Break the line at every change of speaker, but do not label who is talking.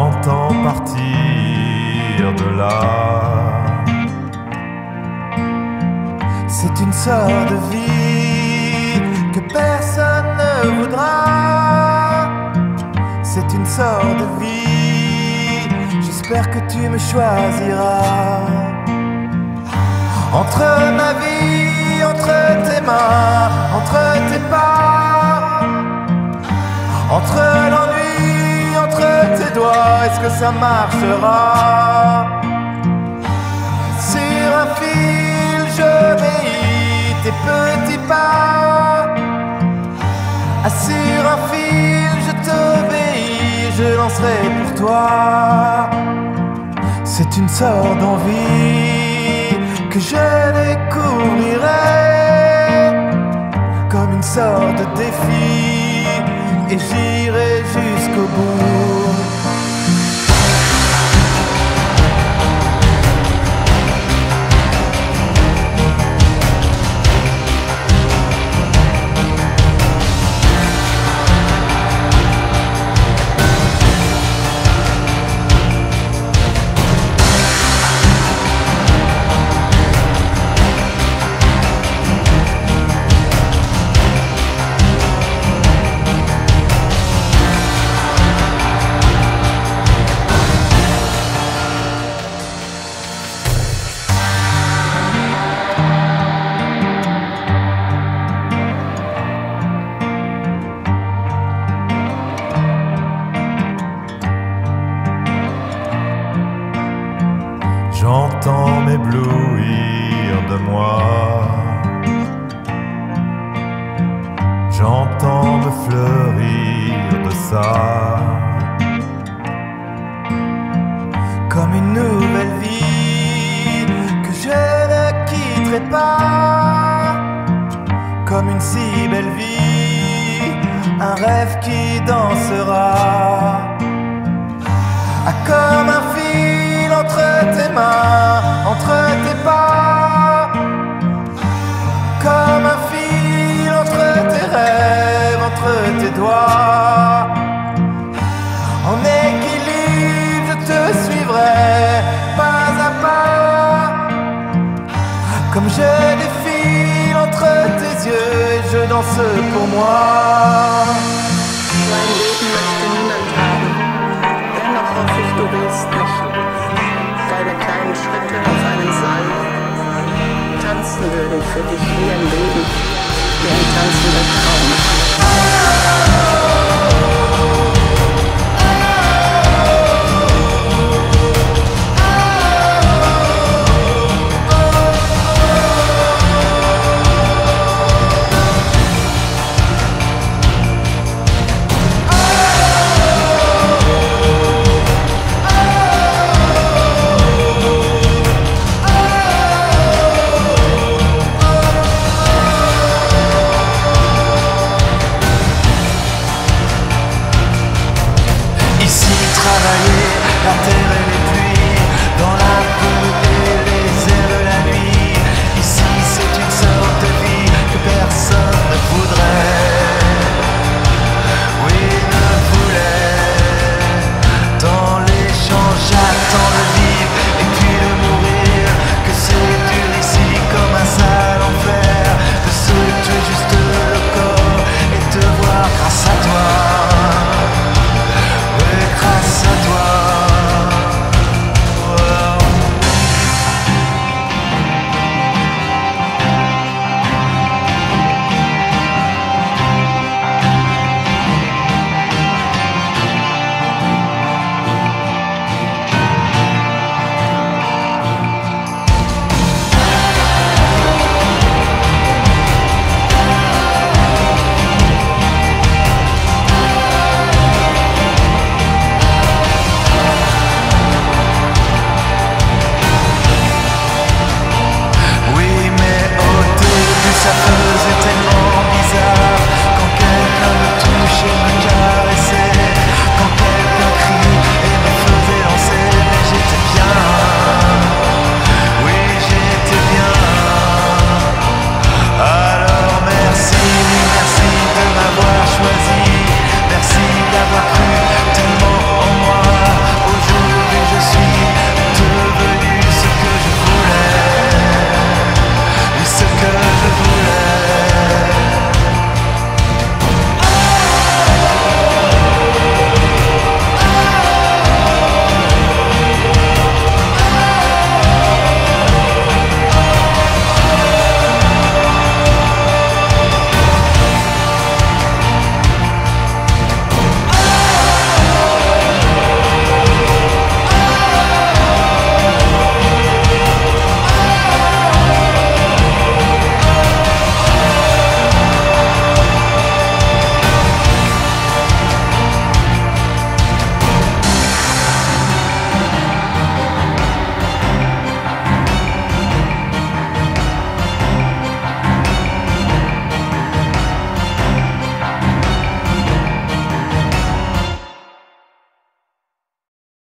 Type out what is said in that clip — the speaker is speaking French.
j'entends partir de là. C'est une sorte de vie que personne ne voudra. C'est une sorte de vie, j'espère que tu me choisiras. Entre ma vie, entre tes mains, entre tes pas, entre l'ennui, entre tes doigts, est-ce que ça marchera? Sur un fil, je obéis tes petits pas. Sur un fil, je t'obéis, je lancerai pour toi. C'est une sorte d'envie que je découvrirai comme une sorte de défi, et j'irai jusqu'au bout. J'entends m'éblouir de moi, j'entends me fleurir de ça, comme une nouvelle vie que je ne quitterai pas, comme une si belle vie, un rêve qui dansera, comme un fil entre tes mains, entre tes pas, comme un fil entre tes rêves, entre tes doigts. En équilibre, je te suivrai pas à pas, comme je défile entre tes yeux et je danse pour moi.
Mein Leben möchte niemand haben, dennoch hoffe ich, du willst mich. Deine kleinen Schritte auf einem Seil tanzen würden für dich wie ein Leben, wie ein tanzender Traum.